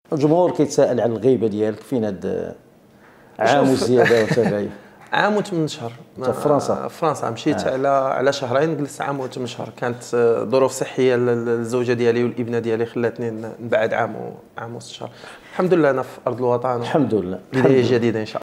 الجمهور كيتساءل على الغيبه ديالك فين هاد عام وزياده وتباين. عام و8 شهور في فرنسا. فرنسا مشيت على شهرين، جلست عام و8 شهور. كانت ظروف صحيه للزوجه ديالي والابنه ديالي خلاتني نبعد عام و6 شهور. الحمد لله انا في ارض الوطن. الحمد لله. بدايه جديده ان شاء الله.